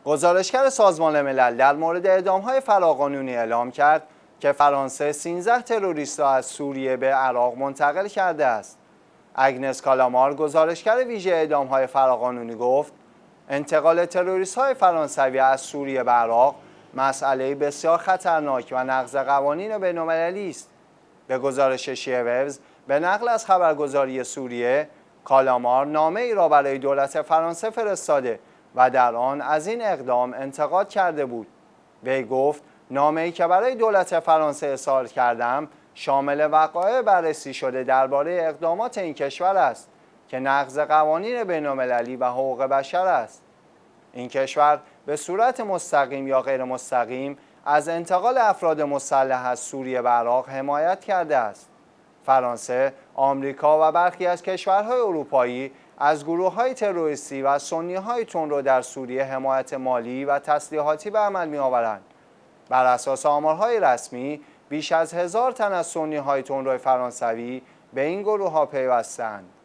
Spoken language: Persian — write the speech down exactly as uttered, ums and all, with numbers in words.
گزارشگر سازمان ملل در مورد اعدام‌های فراقانونی اعلام کرد که فرانسه سیزده تروریست را از سوریه به عراق منتقل کرده است. اگنس کالامار، گزارشگر ویژه اعدام‌های فراقانونی، گفت انتقال تروریست‌های فرانسوی از سوریه به عراق مسئله بسیار خطرناک و نقض قوانین بین‌المللی است. به گزارش شیعه وبز به نقل از خبرگزاری سوریه، کالامار نامه ای را برای دولت فرانسه فرستاده و در آن از این اقدام انتقاد کرده بود. وی گفت نامه ای که برای دولت فرانسه ارسال کردم شامل وقایع بررسی شده درباره اقدامات این کشور است که نقض قوانین بین‌المللی و حقوق بشر است. این کشور به صورت مستقیم یا غیر مستقیم از انتقال افراد مسلح از سوریه به عراق حمایت کرده است. فرانسه، آمریکا و برخی از کشورهای اروپایی از گروه‌های تروریستی و سنی‌های تندرو در سوریه حمایت مالی و تسلیحاتی به عمل می‌آورند. بر اساس آمارهای رسمی، بیش از هزار تن از سنی‌های تندرو فرانسوی به این گروه‌ها پیوسته‌اند.